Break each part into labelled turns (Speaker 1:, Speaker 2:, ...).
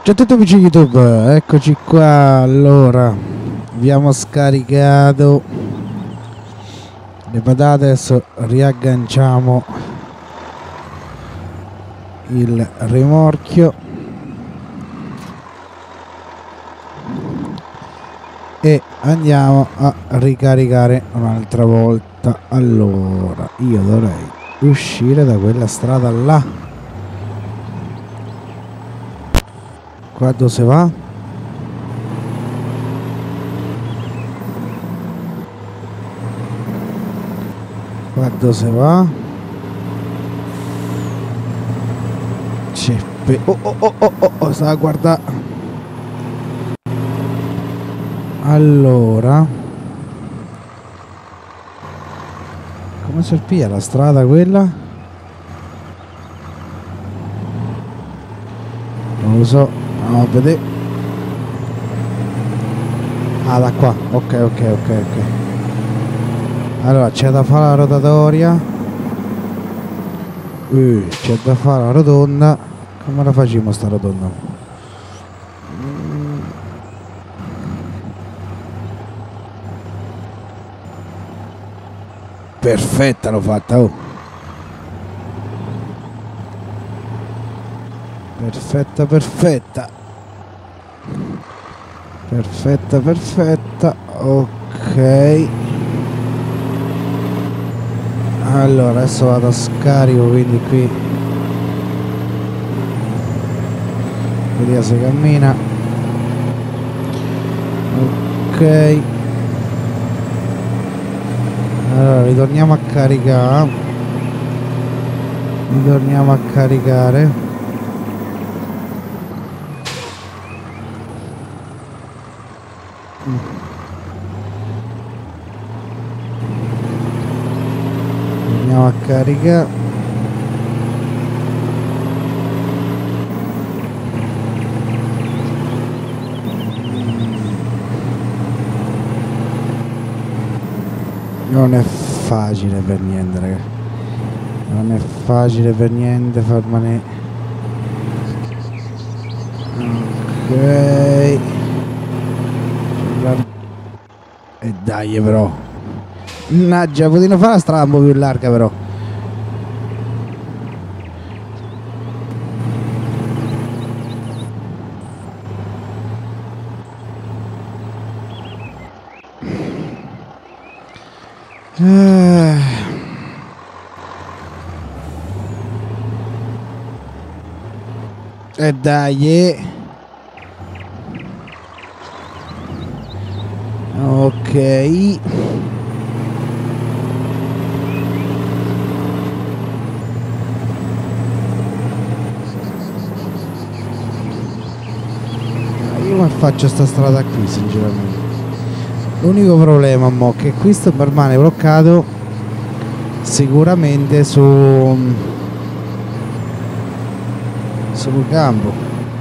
Speaker 1: Ciao a tutti amici YouTube, eccoci qua. Allora, abbiamo scaricato le patate, adesso riagganciamo il rimorchio e andiamo a ricaricare un'altra volta. Allora, io dovrei uscire da quella strada là. Qua dove si va? Qua dove si va? Ceppe. Oh, stava a guardare. Allora, come si piglia la strada quella? Non lo so. Andiamo a vedere. Ah, da qua. Ok. Allora c'è da fare la rotatoria. C'è da fare la rotonda. Come la facciamo sta rotonda? Perfetta l'ho fatta, oh. Perfetta. Ok. Allora adesso vado a scarico, quindi qui vediamo se cammina. Ok, allora ritorniamo a caricare. Andiamo a caricare. Non è facile per niente, raga. Non è facile per niente farmene. Ok. E dai però. Mannaggia, potevo fare la strada un po' più larga però. E dai. Ok. Io come faccio sta strada qui sinceramente? L'unico problema mo che questo permane bloccato sicuramente sul campo.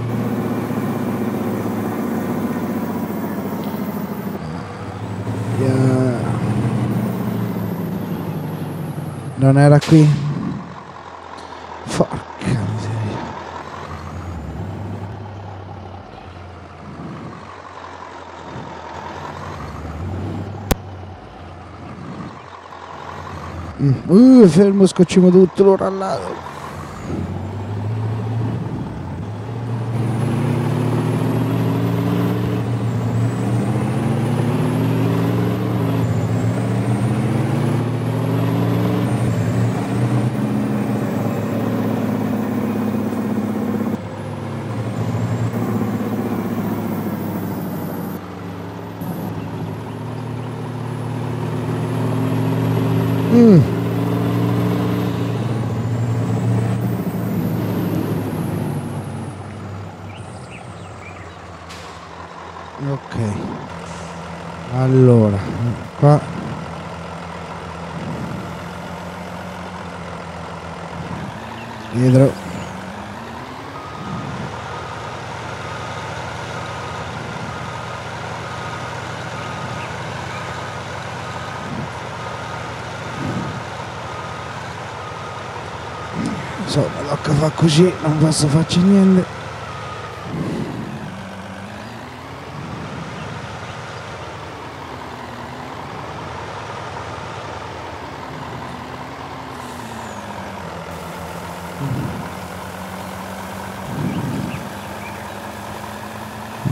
Speaker 1: Non era qui? Porca miseria. Fermo, scocciamo tutto, lo rallato. Ok, allora qua dietro insomma tocca fare così, non posso farci niente.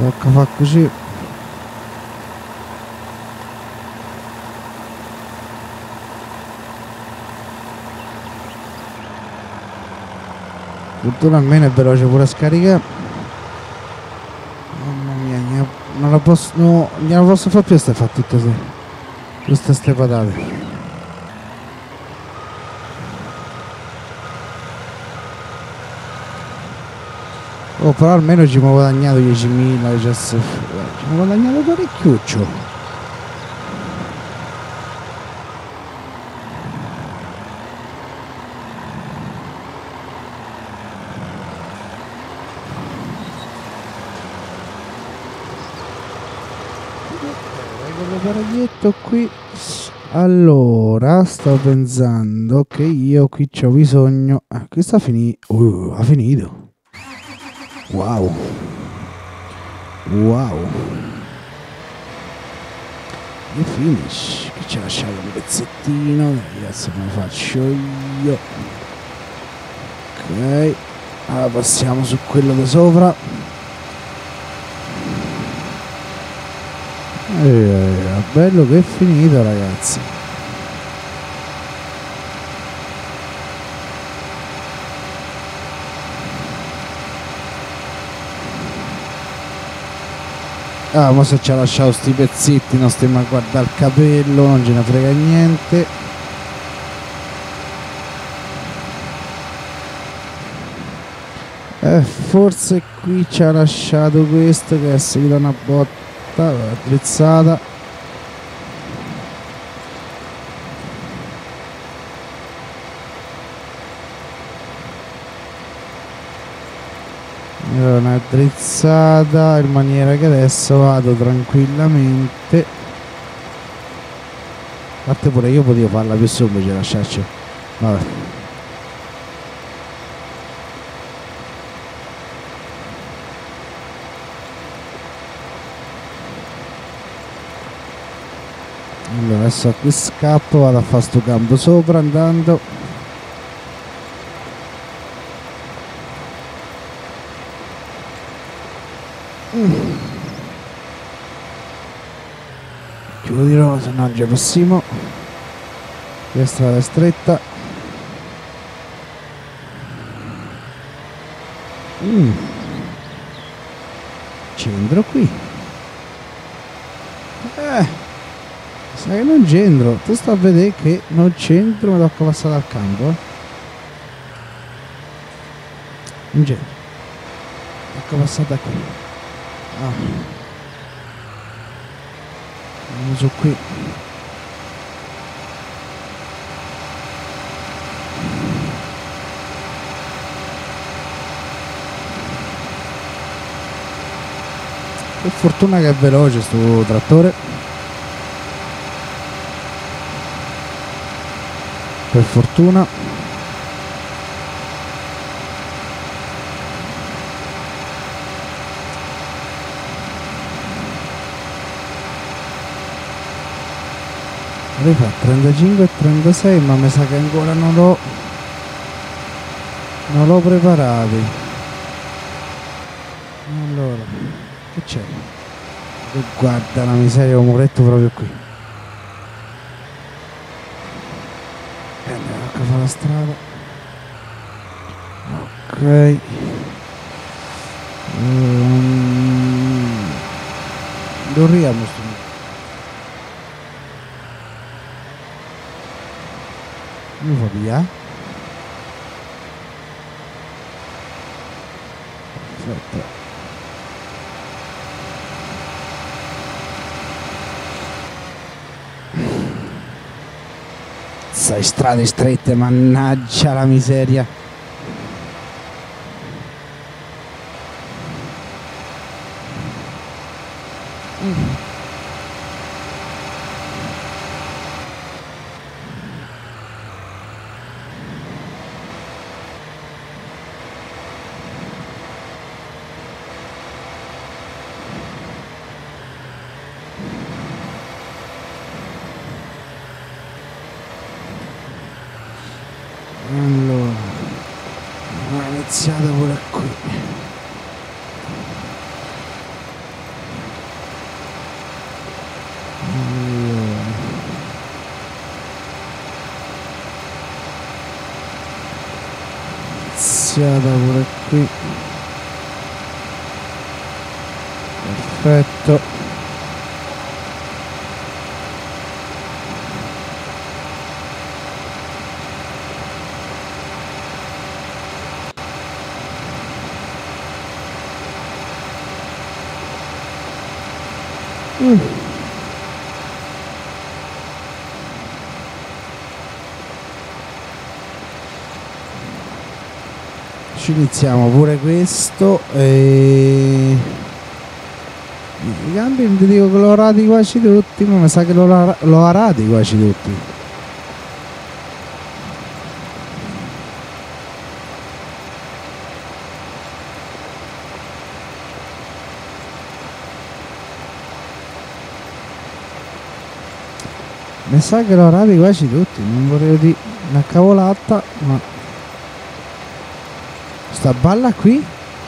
Speaker 1: tocca fa così. Fortuna almeno è veloce pure a scaricare. Mamma mia, non la posso, no, non gliela posso fare più ste fare tutte ste patate. Oh, però almeno ci abbiamo guadagnato 10.000, ci abbiamo guadagnato parecchiuccio. Paraglietto qui. Allora sto pensando che io qui c'ho bisogno. Questo ha finito. Ha finito. Wow. E finish. Che ci ha lasciato un pezzettino. Adesso me lo faccio io. Ok. Allora passiamo su quello di sopra. Bello che è finito, ragazzi. Ma se ci ha lasciato sti pezzetti non stiamo a guardare il capello, non ce ne frega niente. Forse qui ci ha lasciato questo che è seguita una botta attrezzata. Una drizzata in maniera che adesso vado tranquillamente. A parte pure io potevo farla più semplice, lasciarci. Vabbè. Allora adesso qui scappo, vado a fare sto campo sopra andando. Chiudo di nuovo, se no non ci possiamo. La strada è stretta. Centro qui. Sai che non c'entro, tu sta a vedere che non c'entro, mi tocca passare dal campo, non c'entro, tocca passare da qui. Andiamo su qui. Per fortuna che è veloce sto trattore. Per fortuna. Rifà 35 e 36, ma mi sa che ancora non l'ho preparati. Allora, che c'è? Guarda la miseria, ho un muretto proprio qui. Fa la strada. Ok. Dormiamo sto. Mi va via. Perfetto. Sai, strade strette, mannaggia la miseria. Allora, ho iniziato pure qui. iniziata pure qui. Perfetto. Ci iniziamo pure questo e i cambi non ti dico che l'ho arati quasi tutti, ma mi sa che l'ho arati quasi tutti. Mi sa che l'ho arati quasi tutti, non volevo dire una cavolata, ma sta balla qui?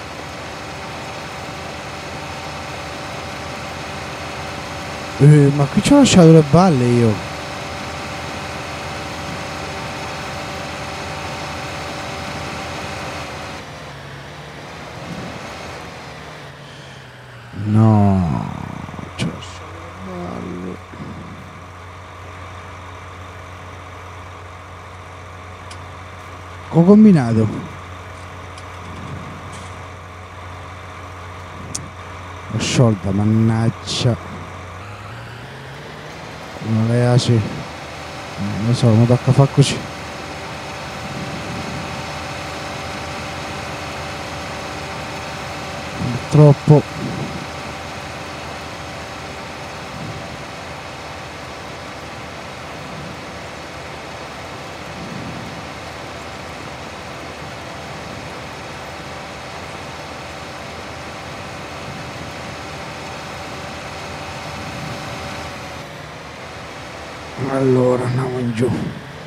Speaker 1: Ma qui ci ho lasciato le balle io. No, ci ho lasciato le balle. Ho combinato. L'ho sciolta, mannaggia. Non le piace. Non lo so, mi tocca fare così. Troppo. Allora andiamo in giù.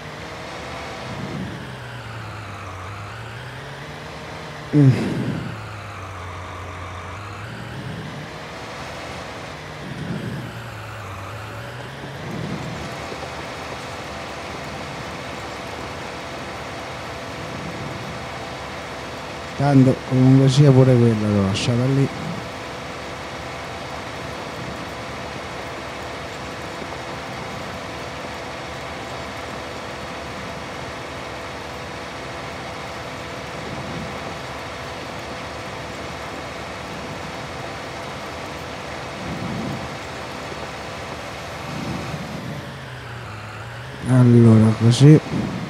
Speaker 1: Tanto comunque sia pure quella l'ho lasciata lì. Allora così.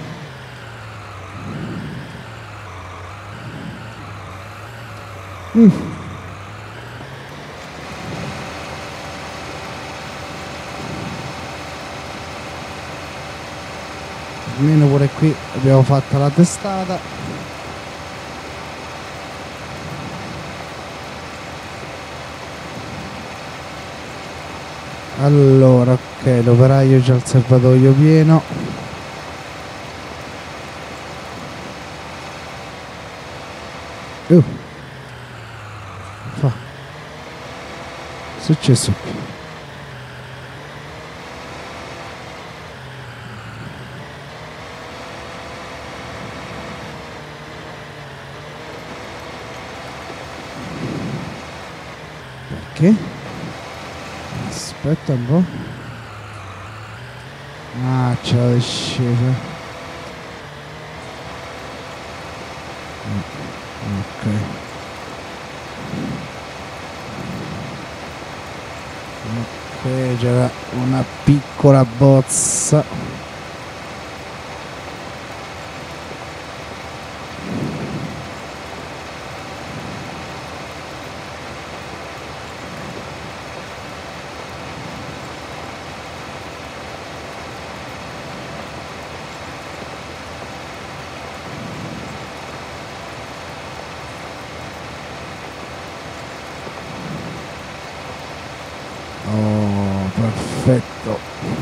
Speaker 1: Almeno pure qui abbiamo fatto la testata. Allora ok, l'operaio c'ha il serbatoio pieno. Fa. È successo qui? Perché? Aspetta un po'. Ah, c'è la discesa. Ok. Ok, c'era una piccola bozza. Oh, perfetto.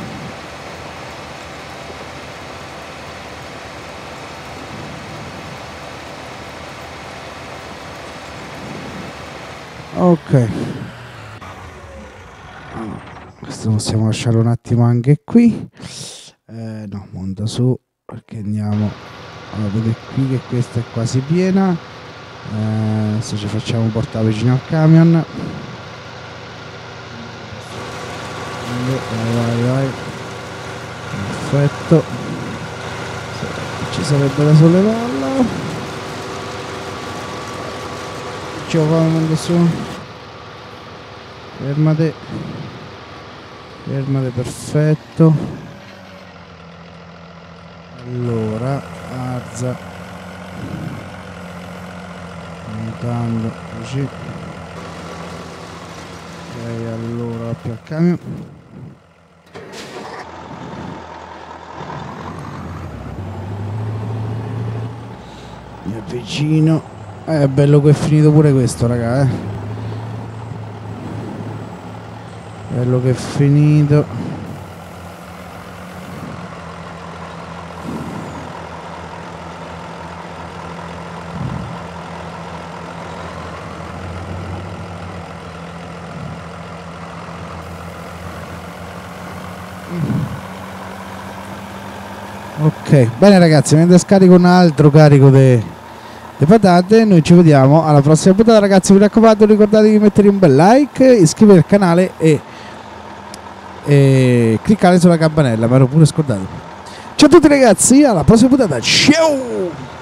Speaker 1: Ok. Questo possiamo lasciare un attimo anche qui. No, monta su perché andiamo Allora, vedete qui che questa è quasi piena. Se ci facciamo portare vicino al camion. Vai. Perfetto. Ci sarebbe da sollevarla. Ci vuole su. Fermate, perfetto. Allora, alza, montando così. Ok, allora più al camion. Mi avvicino. È bello che è finito pure questo, raga, bello che è finito. Ok, bene ragazzi, mentre scarico un altro carico di patate, noi ci vediamo alla prossima puntata. Ragazzi, mi raccomando, ricordate di mettere un bel like, iscrivervi al canale e cliccare sulla campanella, mi ero pure scordato. Ciao a tutti ragazzi, alla prossima puntata, ciao!